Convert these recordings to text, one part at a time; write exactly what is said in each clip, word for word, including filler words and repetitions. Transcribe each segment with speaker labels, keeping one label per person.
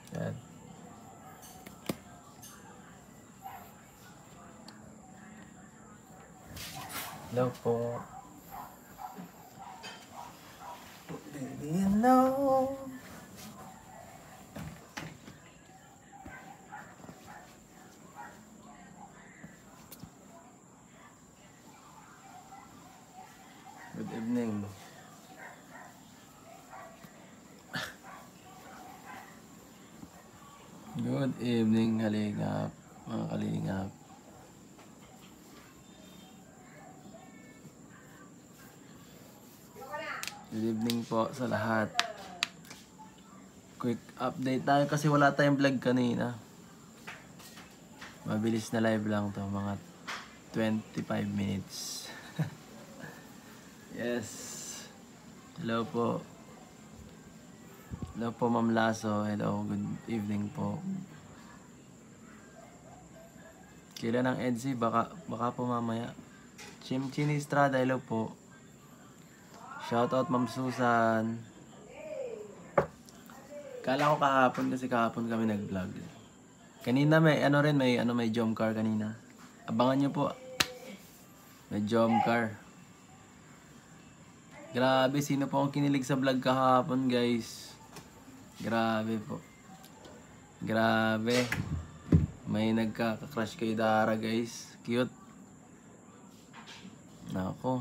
Speaker 1: Yan. Hello po. Baby, you know. Good evening. Good evening, kalingap. Mga kalingap. Good evening po sa lahat. Quick update tayo kasi wala tayong vlog kanina. Mabilis na live lang to, mga twenty-five minutes. Yes. Hello po. Hello po, Ma'am Lasso. Hello, good evening po. Kailan ang Edsy? Baka, baka po mamaya. Chim Chini Estrada, hello po. Shoutout Ma'am Susan. Kala ko kahapon kasi kahapon kami nag-vlog. Kanina may ano rin, may ano may jump car kanina. Abangan nyo po. May jump car. Grabe, sino po ang kinilig sa vlog kahapon, guys? Grabe po. Grabe. May nagka-crush kay Dara, guys. Cute. Nako.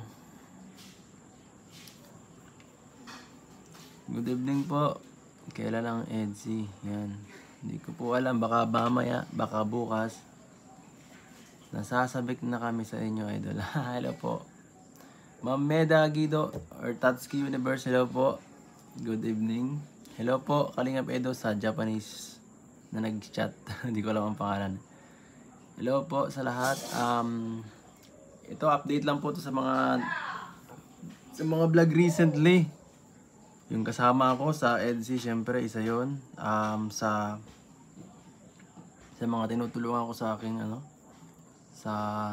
Speaker 1: Good evening po. Kailan ang Edsy? Yan. Hindi ko po alam. Baka mamaya, baka bukas. Nasasabik na kami sa inyo, idol. Hello po. Ma'am Meda Guido or Tatsuki Universe, hello po. Good evening. Hello po, Kalingap Edo sa Japanese na nag-chat. Hindi ko alam ang pangalan. Hello po sa lahat. Um, ito, update lang po to sa mga sa mga vlog recently. Yung kasama ko sa Edsy, syempre, isa yon. Um, sa sa mga tinutulungan ko sa aking ano, sa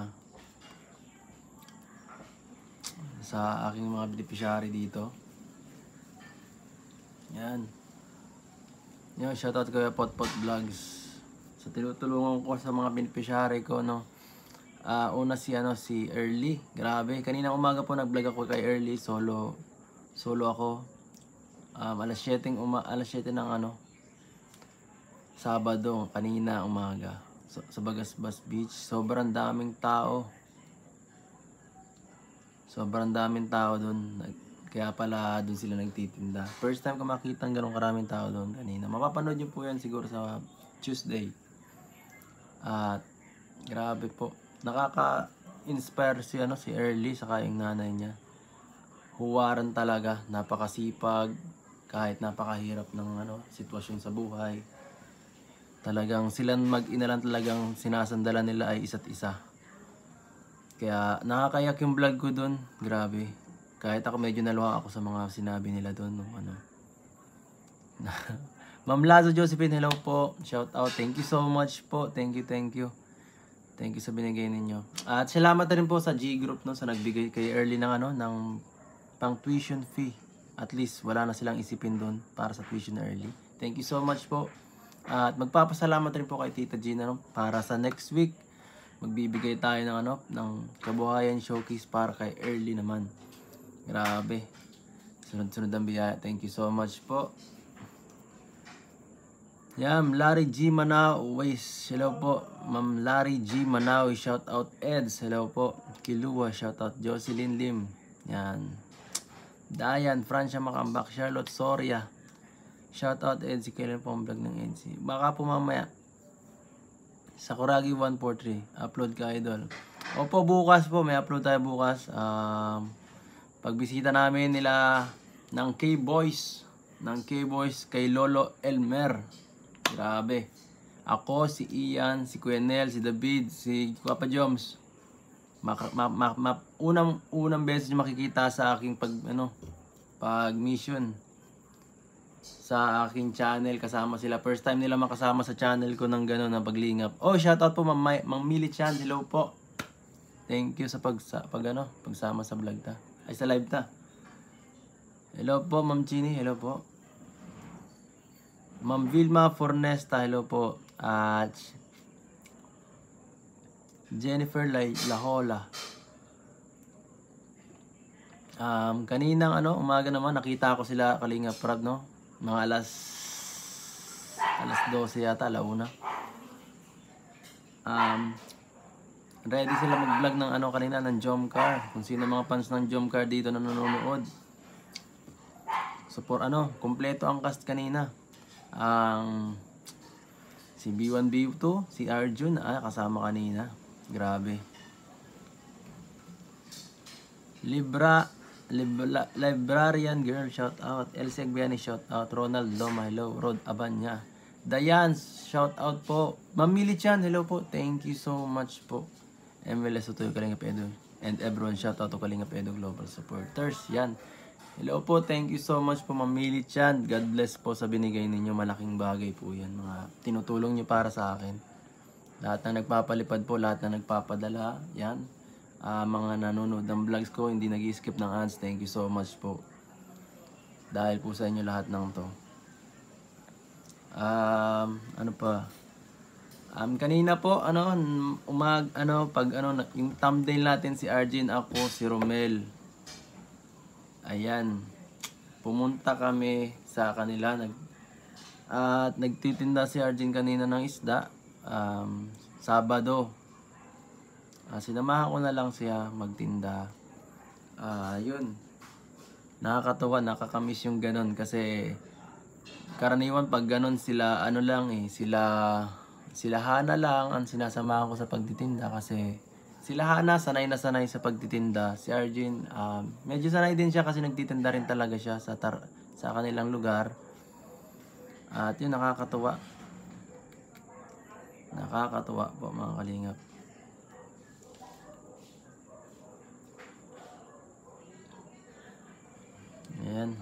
Speaker 1: sa aking mga beneficiary dito. Yan. Yan, shoutout ko yung Potpot Vlogs. Sa tinutulungan ko sa mga beneficiary ko, no. Uh, una si ano si Early. Grabe, kanina umaga po nag-vlog ako kay Early, solo solo ako. Um, alas siyete uma alas siyete ng ano Sabado, kanina umaga. So, sa Bagasbas Beach, sobrang daming tao. Sobrang daming tao doon. Kaya pala doon sila nagtitinda. First time ko makita ng ganong karaming tao doon kanina. Mapapanood nyo po yan siguro sa Tuesday. At grabe po. Nakaka-inspire si, ano, si Early saka yung nanay niya. Huwaran talaga. Napakasipag. Kahit napakahirap ng ano, sitwasyon sa buhay. Talagang silang mag-ina lang talagang sinasandalan nila ay isa't isa. Kaya nakakayak yung vlog ko doon. Grabe. Kahit ako medyo naluha ako sa mga sinabi nila doon. No? Ano. Ma'am Lazo Josephine, hello po. Shout out. Thank you so much po. Thank you, thank you. Thank you sa binigay ninyo. At salamat na rin po sa G-Group, no, sa nagbigay kay Early ng, ano, ng pang tuition fee. At least wala na silang isipin doon para sa tuition Early. Thank you so much po. At magpapasalamat rin po kay Tita Gina, no, para sa next week. Magbibigay tayo ng ano, ng kabuhayan showcase para kay Early naman. Grabe. Sunod-sunod ang biyaya. Thank you so much po. Yan, Larry G. Manao. Ways. Hello po. Ma'am Larry G. Manao. Shout out Eds. Hello po. Kilua. Shout out Jocelyn Lim. Yan. Dayan. Francia Makambak. Charlotte Soria. Shout out Eds. Kailan po ang vlog ng Eds? Baka po mamaya. Sakuragi one four three. Upload ka, idol. Opo, bukas po. May upload tayo bukas. Um, pagbisita namin nila ng K-Boys. Ng K-Boys kay Lolo Elmer. Grabe. Ako, si Ian, si Kuya Nel, si David, si Papa Joms. Maka, ma, ma, ma, unang, unang beses nyo makikita sa aking pag, ano, pag mission. Sa aking channel, kasama sila. First time nila makasama sa channel ko ng gano'n na paglingap. Oh, shoutout po, Mang, Mang Mili Chan. Hello po. Thank you sa pag, sa, pag ano, pagsama sa vlog ta. Ay, sa live ta. Hello po, Ma'am Chini. Hello po. Ma'am Vilma Fornesta, hello po. At Jennifer Lahola. Um, kaninang ano, umaga naman nakita ko sila Kalinga Prab, no? Mga alas alas dose yata, alauna. Um, ready sila mag-vlog ng ano kanina, ng Jomcar. Kung sino mga fans ng Jomcar dito na nanonood. So for ano, kompleto ang cast kanina. Ang um, si B one B two, si Arjun, ah, kasama kanina. Grabe. Libra, Libra Librarian Girl, shout out. Elsie Agbiani, shout out. Ronald Loma, hello. Rod Abanya. Dayan, shout out po. Mamili Chan, hello po. Thank you so much po. M L S Utoy, Kalinga Pedro. And everyone, shout out to Kalinga Pedro Global Supporters. Yan. Hello po, thank you so much po Mamili Chan. God bless po sa binigay ninyo. Malaking bagay po yan. Mga tinutulong nyo para sa akin. Lahat na nagpapalipad po, lahat na nagpapadala. Yan. Uh, mga nanonood ng vlogs ko, hindi nag-skip ng ads. Thank you so much po. Dahil po sa inyo lahat ng to. Um, ano pa? Um, kanina po, ano, umag, ano, pag, ano, yung thumbnail natin si Arjun, ako, si Romel. Ayan. Pumunta kami sa kanila. Nag, at nagtitinda si Arjun kanina ng isda. Um, Sabado. Uh, sinamahan ko na lang siya magtinda. Uh, yun. Nakakatawa, nakakamiss yung ganon. Kasi karaniwan pag ganon sila, ano lang eh, sila, sila Hana lang ang sinasamahan ko sa pagtitinda. Kasi sila Hana, sanay na sanay sa pagtitinda. Si Arjun, uh, medyo sanay din siya kasi nagtitinda rin talaga siya sa, tar sa kanilang lugar. Uh, at yun, nakakatawa. Nakakatawa po mga kalingap. Ayan.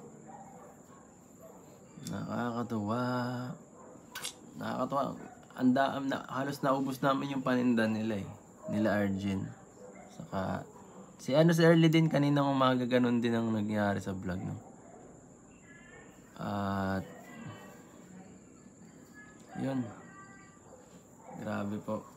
Speaker 1: Nakakatuwa. Nakakatuwa. Anda, na, halos naubos namin yung paninda nila eh. Nila Arjun. Saka, si ano si Early din kaninang umaga ganun din ang nangyari sa vlog. No? At, yun. Grabe po.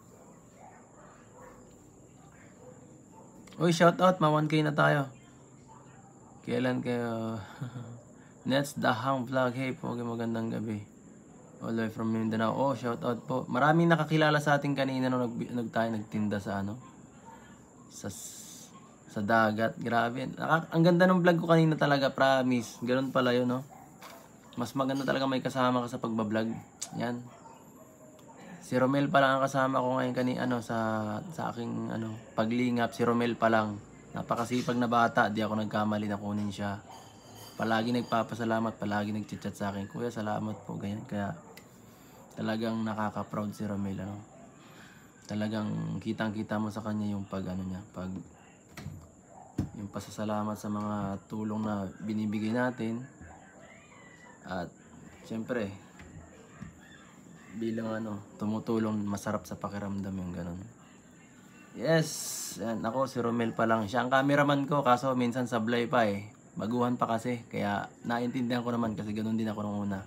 Speaker 1: Uy, shout out. Ma one K na tayo. Kailan kayo? Nets Dahang Vlog. Hey po, magandang gabi. All the way from Mindanao. Oh, shout out po. Maraming nakakilala sa atin kanina nung nag, nag tayo nagtinda sa ano? Sa sa dagat. Grabe. Naka, ang ganda ng vlog ko kanina talaga, promise. Ganun pala yun, no? Mas maganda talaga may kasama ka sa pagbablog. Yan. Si Romel pa lang ang kasama ko ngayon kanina ano sa sa aking ano paglingap. Si Romel pa lang. Napakasipag na bata, di ako nagkamali na kunin siya. Palagi nagpapasalamat, palagi nagchat-chat sa akin. Kuya, salamat po, ganyan. Kaya talagang nakaka-proud si Romel, ano. Talagang kitang-kita mo sa kanya yung pag ano niya, pag yung pasasalamat sa mga tulong na binibigay natin. At syempre, bilang ano, tumutulong, masarap sa pakiramdam yung ganun. Yes, yan. Ako si Romel pa lang. Siya ang cameraman ko kaso minsan sablay pa eh. Baguhan pa kasi. Kaya naintindihan ko naman kasi ganoon din ako nung una.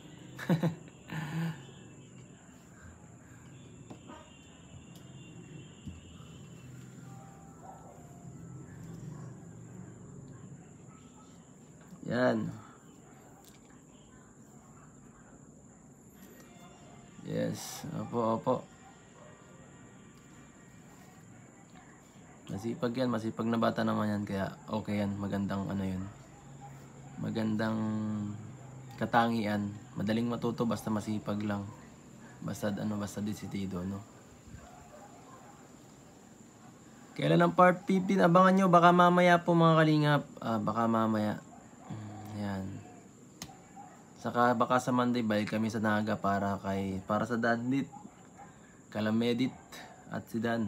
Speaker 1: Yan. Yes, opo, opo. Masipag yan, masipag na bata naman yan, kaya okay yan, magandang ano yun. Magandang katangian, madaling matuto basta masipag lang. Basta ano, basta desidido, no. Kailan ang part fifteen? Abangan nyo, baka mamaya po mga kalingap. Ah, baka mamaya. Yan. Saka baka sa Monday balik kami sa Naga para kay para sa Dadlit, Kalamedit at si Dan.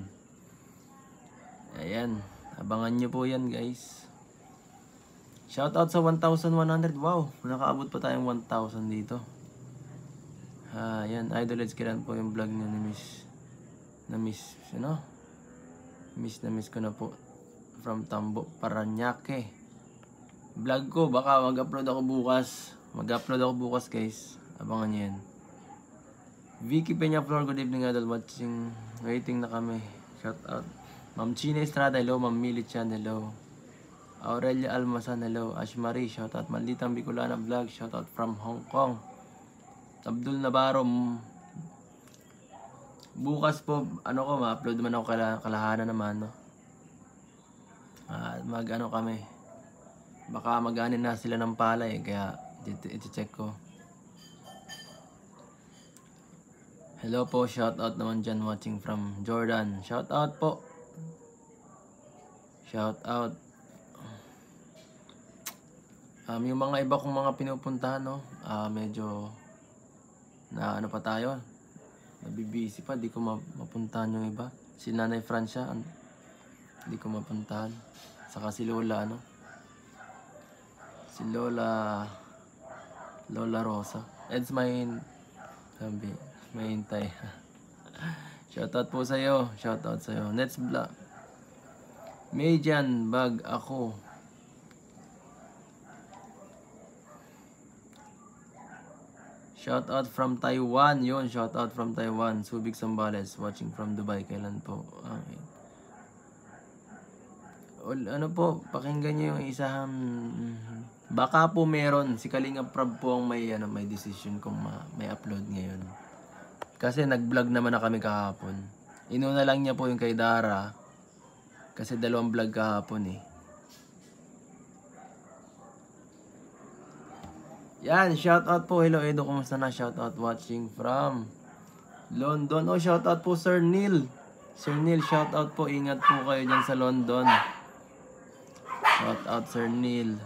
Speaker 1: Ayan, abangan nyo po yan guys. Shoutout sa one thousand one hundred. Wow, nakaabot pa tayong one thousand dito. Ah, ayan, Idolets, kailan po yung vlog nyo ni Miss na Miss, ano? Miss na miss ko na po. From Tambo, Paranaque. Vlog ko, baka mag-upload ako bukas. Mag-upload ako bukas guys. Abangan nyo yan. Vicky Peña Flor, good evening idol. Watching, waiting na kami. Shout out. Ma'am China Estrada, hello. Ma'am Mili Chan, hello. Aurelia Almasan, hello. Ash Marie, shout out. Malditang Bicolana Vlog, shout out from Hong Kong. Abdul Navarro, bukas po, ano ko, ma-upload naman ako kala, kalahanan naman, no? Uh, mag, ano kami, baka mag-anin na sila ng palay, kaya iti-check ko. Hello po, shout out naman dyan watching from Jordan. Shout out po. Shout out. Um, yung mga iba kong mga pinupuntahan, no? Uh, medyo na ano pa tayo, nabibisi pa, di ko mapuntahan yung iba. Si Nanay Francia, di ko mapuntahan. Saka si Lola, ano? Si Lola, Lola Rosa. Ed's may, sabi, may hintay. Shoutout po sa'yo, shoutout sa'yo. Next vlog. Median bag ako. Shout out from Taiwan. Yun, shout out from Taiwan. Subic Sambales, watching from Dubai. Kailan po? Okay. O, ano po, pakinggan nyo yung isa. Um, baka po meron. Si Kalinga Prab po ang may, ano, may decision kung ma, may upload ngayon. Kasi nag-vlog naman na kami kahapon. Inuna lang niya po yung kay Dara. Kasi dalawang vlog kahapon eh. Yan, shoutout po. Hello Edo, kumusta na? Shoutout watching from London. Oh, shoutout po Sir Neil. Sir Neil, shoutout po. Ingat po kayo dyan sa London. Shoutout Sir Neil.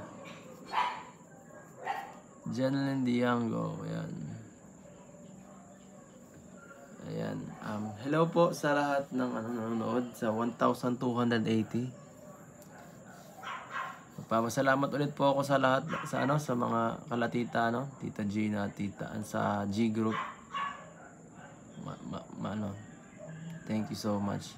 Speaker 1: Janelyn Diango. Ayan. Ayan. Um, hello po sa lahat ng ano, nanonood sa one thousand two hundred eighty. Papasalamat ulit po ako sa lahat sa ano sa mga kalatita, no, Tita Gina, Tita sa G Group. Ma, ma, ma, ano. Thank you so much.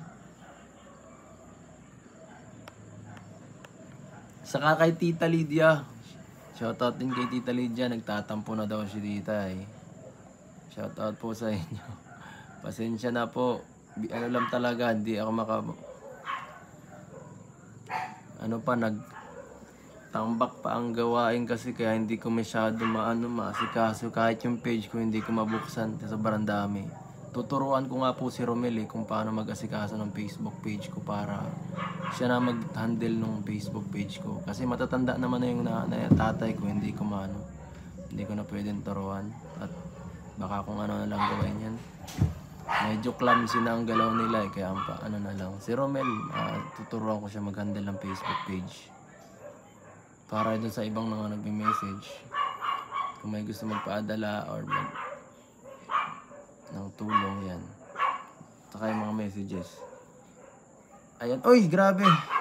Speaker 1: Saka kay Tita Lydia. Shoutout din kay Tita Lydia, nagtatampo na daw si Tita eh. Shoutout po sa inyo. Pasensya na po. Ano lang talaga, hindi ako maka ano pa nag tambak pa ang gawain kasi kaya hindi ko masyado maano maasikaso kahit yung page ko hindi ko mabuksan sa sobrang dami. Tuturuan ko nga po si Romel eh, kung paano mag-asikaso ng Facebook page ko para siya na mag-handle ng Facebook page ko. Kasi matatanda naman na yung na, na tatay ko, hindi ko maano. Hindi ko na pwedeng turuan at baka kung ano na lang gawin yan. Medyo clumsy na ang galaw nila eh, kaya pa, ano na lang. Si Romel, uh, tuturuan ko siya mag-handle ng Facebook page. Para doon sa ibang mga nagme-message, kung may gusto magpaadala or mag ng tulong, yan. Saka yung mga messages. Ayan. Uy, grabe.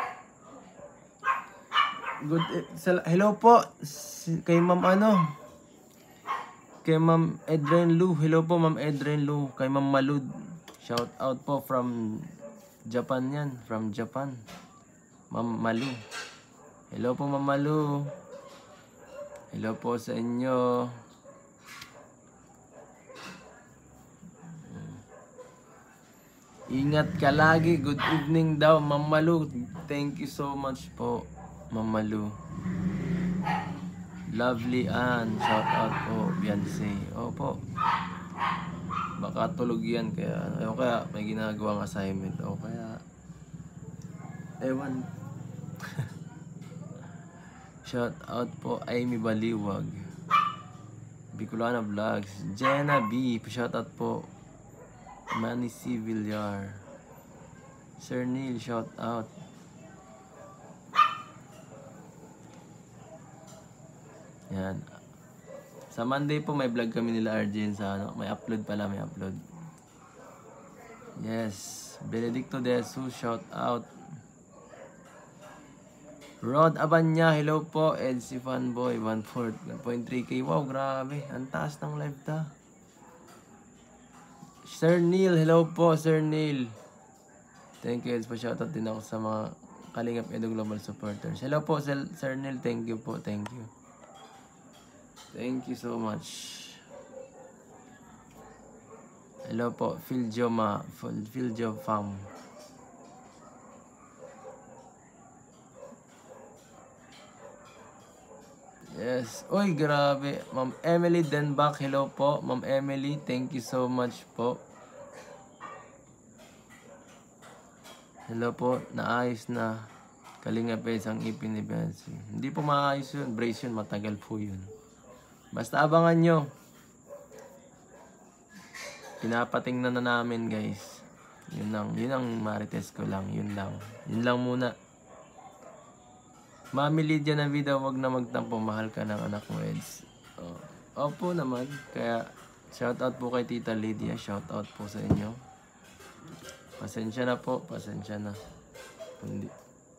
Speaker 1: Good, hello po. Kay Ma'am ano? Kay Ma'am Edren Lu. Hello po Ma'am Edren Lu. Kay Ma'am Malud. Shout out po from Japan yan. From Japan. Ma'am Malu. Hello po Ma'am Malu. Hello po sa inyo. Ingat ka lagi. Good evening daw Ma'am Malu. Thank you so much po Ma'am Malu. Lovely Ann. Shout out po Beyonce. Opo. Baka tulog yan kaya o kaya may ginagawang assignment o kaya ewan. Shout out po Amy Baliwag. Bicolana Vlogs. Jenna B. Shout out po Manny C. Villar. Sir Neil, shout out. Yan. Sa Monday po may vlog kami nila Arjen sa ano, may upload pala, may upload. Yes, Benedicto De Jesus, shout out. Rod Abanya, hello po. Edsy Fanboy, one point three K. Wow, grabe. Ang taas ng live ta. Sir Neil, hello po, Sir Neil. Thank you, Eds. Pa-shoutout din ako sa mga Kalingap Edo Global Supporters. Hello po, Sir Neil. Thank you po, thank you. Thank you so much. Hello po, Philjo ma, Philjo fam. Yes. Uy, grabe. Ma'am Emily Denbach, hello po. Ma'am Emily, thank you so much po. Hello po, naayos na. Kalinga Pets ang ipin ni Bensi. Hindi po maayos yun. Brace yun, matagal po yun. Basta abangan nyo. Pinapatingnan na namin guys. Yun lang. Yun ang marites ko lang. Yun lang. Yun lang muna. Mami Lydia ng video, wag na magtampo. Mahal ka ng anak mo, Eds. Oh. Opo naman. Kaya, shoutout po kay Tita Lydia. Shoutout po sa inyo. Pasensya na po. Pasensya na. Hindi.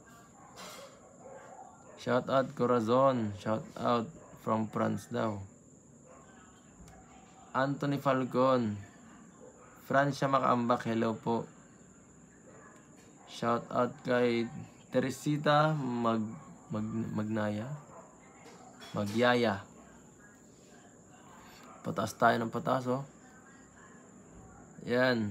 Speaker 1: Shoutout Corazon. Shoutout from France daw. Anthony Falcon. Francia Makaambak. Hello po. Shoutout kay Teresita Mag... Mag, magnaya Magyaya. Pataas tayo ng pataas, oh. Yan.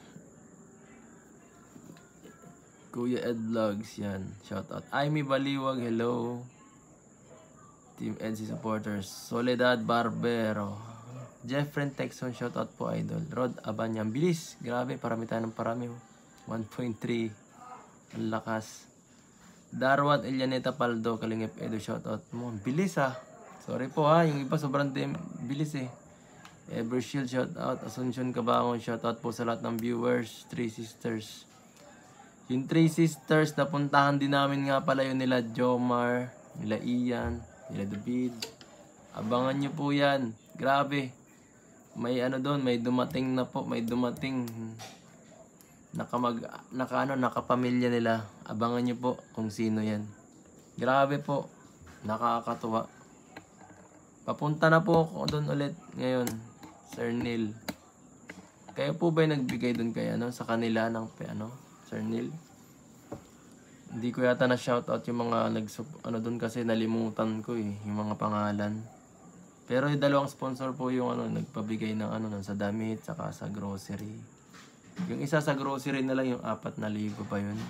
Speaker 1: Kuya Ed Vlogs, yan. Shoutout. Aimee Baliwag, hello. Team Ed C supporters. Soledad Barbero. Jeffrey Texon, shoutout po, idol. Rod Abanyang, bilis. Grabe, parami tayo ng parami, oh. one point three. Ang lakas. Darwat Elianeta Paldo, Kalingap Edo, shoutout mo. Bilis ah. Sorry po ha, yung iba sobrang dim, bilis eh. Evershield, shoutout. Asuncion Cabangon, shoutout po sa lahat ng viewers. Three Sisters. Yung Three Sisters, napuntahan din namin nga pala yun nila Jomar, nila Ian, nila David. Abangan nyo po yan. Grabe. May ano doon, may dumating na po, may dumating nakamag naka ano nakapamilya nila. Abangan niyo po kung sino yan. Grabe po, nakakatuwa. Papunta na po ako doon ulit ngayon, Sir Neil. Kayo po ba nagbigay doon kay ano sa kanila ng ano, Sir Neil? Hindi ko yata na shoutout yung mga nag ano doon kasi nalimutan ko eh yung mga pangalan. Pero yung dalawang sponsor po yung ano nagpabigay ng ano sa damit saka sa grocery. Yung isa sa grocery na lang, yung apat na libo pa yun.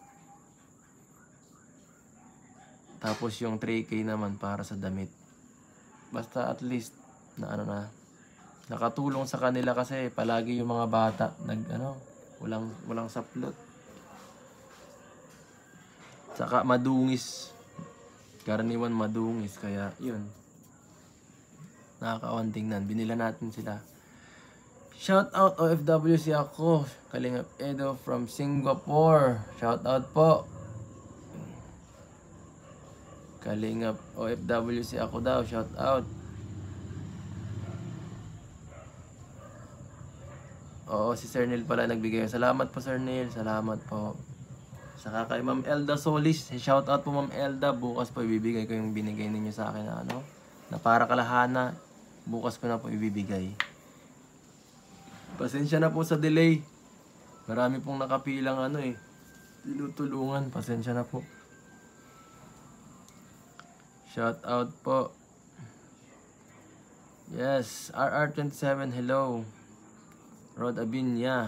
Speaker 1: Tapos yung three K naman para sa damit. Basta at least na ano na nakatulong sa kanila kasi palagi yung mga bata nag ano, walang walang saplot. Saka madungis. Karaniwan madungis kaya yun. Nakakaawan tingnan. Binila natin sila. Shout out O F W si ako, Kalingap Edo from Singapore. Shout out po. Kalingap O F W si ako daw, shout out. Oo, si Sir Neil pala nagbigay. Salamat po Sir Neil, salamat po. Saka kay Ma'am Elda Solis, shout out po Ma'am Elda. Bukas po ibibigay ko yung binigay ninyo sa akin na ano, na para kalahana. Bukas ko na po ibibigay. Pasensya na po sa delay. Marami pong nakapilang ano eh. Tinutulungan. Pasensya na po. Shout out po. Yes. R R twenty-seven. Hello. Rod Abinya.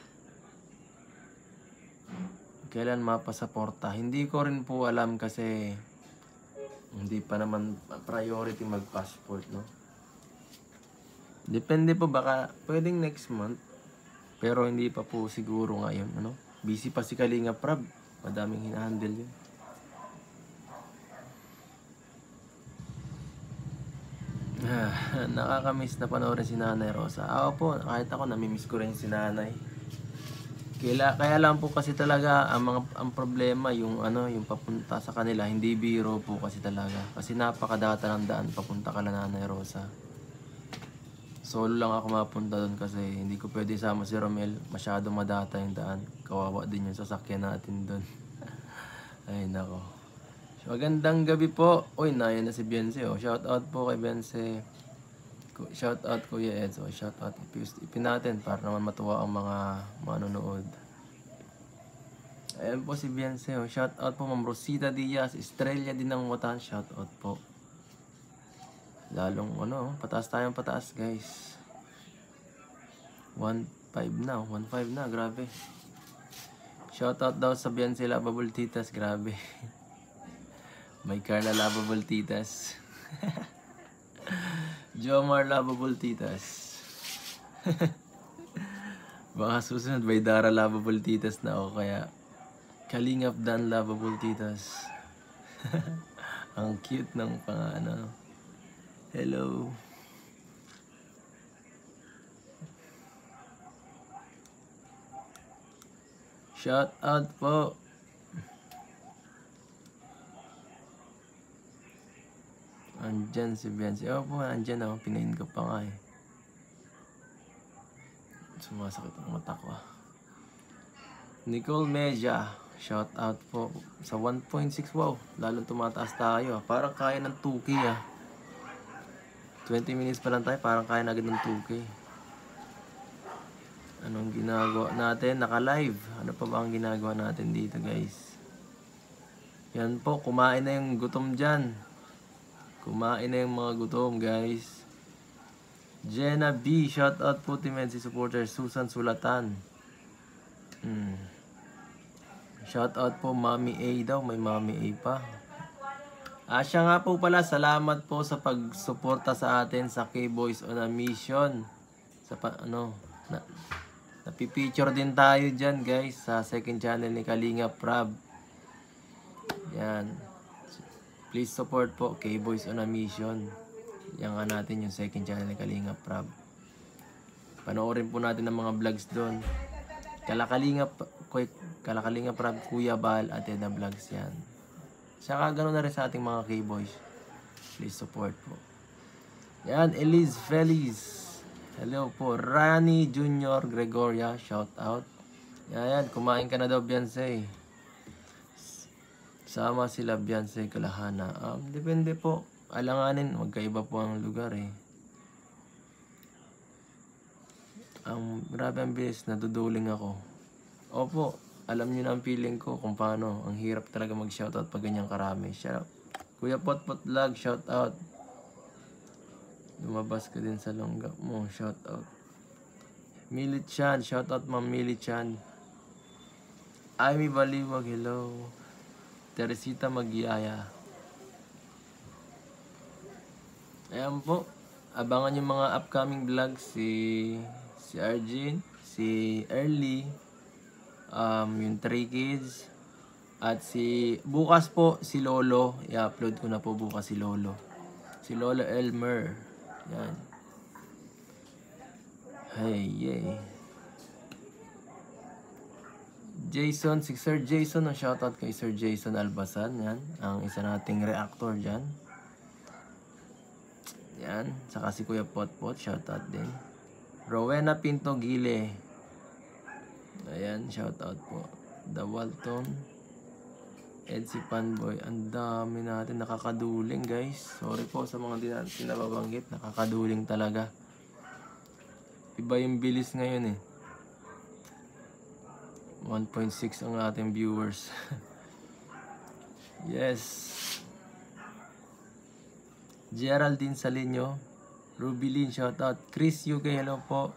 Speaker 1: Kailan mapasaporta? Hindi ko rin po alam kasi hindi pa naman priority mag-passport, no? Depende po, baka pwedeng next month. Pero hindi pa po siguro ngayon, ano? Busy pa si Kalinga Prab. Madaming hinahandle yun. Nakakamiss na panoorin si Nanay Rosa. Ako po, kahit ako namimiss ko rin si Nanay. Kaya, kaya lang po kasi talaga ang mga ang problema yung ano, yung papunta sa kanila, hindi biro po kasi talaga. Kasi napakadata ng daan papunta ka na Nanay Rosa. Solo lang ako mapunta doon kasi hindi ko pwede sama si Romel. Masyado madata yung daan. Kawawa din yung sasakyan natin doon. Ay nako. So, magandang gabi po. Uy, nayan na si Bense. Oh. Shout out po kay Bense. Shout out Kuya Ed. So, shout out. Ipin natin para naman matuwa ang mga manonood. Ayan po si Bense. Oh. Shout out po Ma'am Rosita Diaz. Estrella din ng Watan. Shout out po. Lalong ano, pataas tayong pataas guys. one five na, one five na, grabe. Shoutout daw sa Beyonce Lovable Titas, grabe. May Carla Lovable Titas. Jomar Lovable Titas. Baka susunod may Dara Lovable Titas na ako, kaya Kalingap Dan Lovable Titas. Ang cute ng pang ano. Hello. Shout out po. Andyan si Beyonce. Oh po, andyan ako. Pinain ko pa nga eh. Sumasakit ang mata ko ah. Nicole Meja. Shout out po. Sa one point six. Wow. Lalong tumataas tayo ah. Parang kaya ng two K ah. twenty minutes pa lang tayo. Parang kaya na agad ng two K. Anong ginagawa natin? Naka-live. Ano pa ba ang ginagawa natin dito guys? Yan po. Kumain na yung gutom dyan. Kumain na yung mga gutom guys. Jenna B. Shout out po Team N C supporter. Susan Sulatan. Hmm. Shout out po Mami A daw. May Mami A pa. Ah, siya nga po pala. Salamat po sa pagsuporta sa atin sa K-Boys on a Mission. Sa pa, ano, na, napipicture din tayo dyan guys sa second channel ni Kalingap Rab. Yan. Please support po K-Boys on a Mission. Yan nga natin yung second channel ni Kalingap Rab. Panoorin po natin ang mga vlogs doon. Kalakalingap, Kalakalingap Rab, Kuya Bal, at Eda Vlogs yan. Saka ganoon na rin sa ating mga K-Boys. Please support po. Yan, Elise Feliz. Hello po. Rani Junior Gregoria, shout out. Yan, yan. Kumain ka na daw, Beyonce. Sama sila Beyonce, Kalahana. Um, depende po. Alanganin, magkaiba po ang lugar eh. Ang grabe ang bilis, naduduling ako. Opo, alam niyo na ang feeling ko kung paano. Ang hirap talaga mag-shoutout pag ganyang karami. Shout out. Kuya Potpot Vlog, shout out. Lumabas ka din sa longga mo, shout out. Milit Chan, shout out Ma'am Milit Chan. Amy Baliwag, hello. Teresita Magyaya. Ayan po. Abangan yung mga upcoming vlogs. Si si Arjun, si Early, um, yung three kids, at si bukas po si Lolo. I-upload ko na po bukas si Lolo. Si Lolo Elmer. Yan. Hey, yay. Jason, si Sir Jason, ang shoutout kay Sir Jason Albasan. Yan, ang isa nating reactor dyan. Yan, saka si Kuya Potpot, shoutout din. Rowena Pinto Gile. Ayan, shoutout po. The Walton. Edsi Panboy. Ang dami natin, nakakaduling guys. Sorry po sa mga di natin nababanggit. Nakakaduling talaga. Iba yung bilis ngayon eh. one point six ang ating viewers. Yes. Geraldine Salinyo, Rubilin, shoutout. Chris U K, hello po.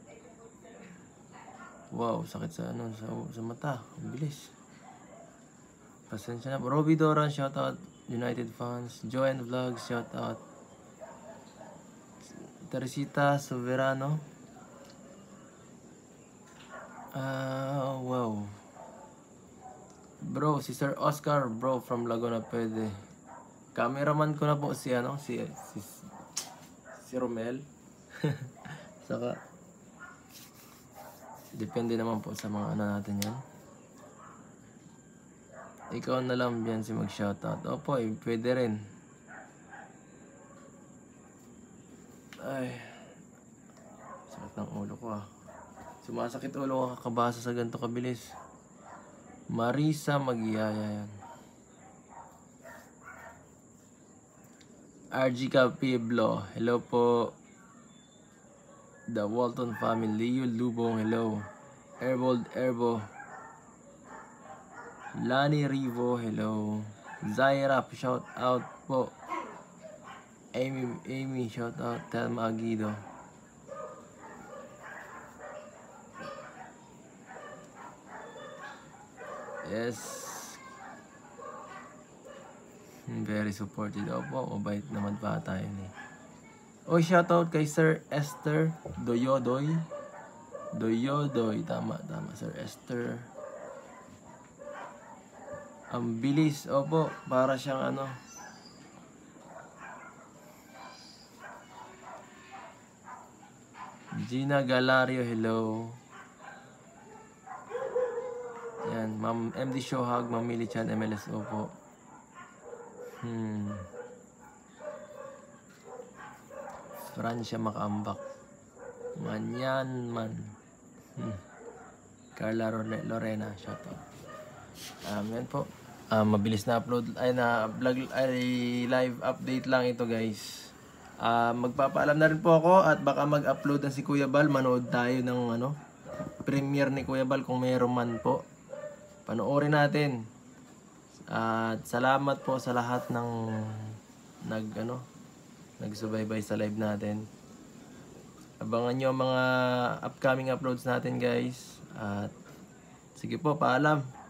Speaker 1: Wow, sakit sa ano, sa, sa mata. Ang bilis. Pasensya na po. Robbie Doran, shoutout. United Fans. Joanne Vlogs, shoutout. Teresita Soberano. Ah, uh, wow. Bro, si Sir Oscar, bro, from Laguna pwede. Cameraman ko na po si ano, si si, si Romel. Saka depende naman po sa mga ano natin yan. Ikaw na lang yan si mag-shoutout. Opo, eh, pwede rin. Ay, sakit ng ulo ko ah. Sumasakit ulo ko kakabasa sa ganito kabilis. Marisa Magyaya yan. R G Capiblo, hello po. The Walton family, Leo Lubong, hello. Airbold Erbo. Lani Rivo, hello. Zaira, shout out po. Amy, Amy, shout out. Telma Aguido. Yes. Very supportive. Opo, mabait naman pa tayo ni. Oh, shout out kay Sir Esther Doyodoy. Doyodoy, tama, tama, Sir Esther. Ang bilis, opo, para siyang ano. Gina Galario, hello. Yan, Ma'am M D Shohag, Ma'am Millie Chan, M L S O po. Hmm. Francia Makaambak. Manyan man. Hmm. Carla Lorena, shout out. Um, yan po. Um, mabilis na upload, ay na vlog, ay live update lang ito guys. Uh, magpapaalam na rin po ako at baka mag-upload na si Kuya Bal. Manood tayo ng ano, premiere ni Kuya Bal kung meron man po. Panoorin natin. At uh, salamat po sa lahat ng nag ano, nagsubaybay sa live natin. Abangan nyo ang mga upcoming uploads natin guys. At sige po, paalam.